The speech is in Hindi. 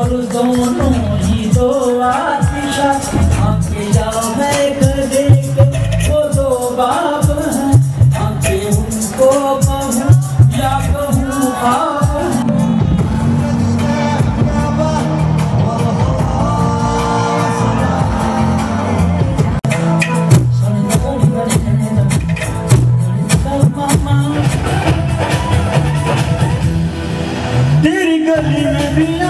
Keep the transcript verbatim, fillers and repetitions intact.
और दोनों ही दो आतिशा आके जाओ मैं कर देख वो दो बाप हैं आके उनको कहूँ या कहूँ आप तेरी गली में भी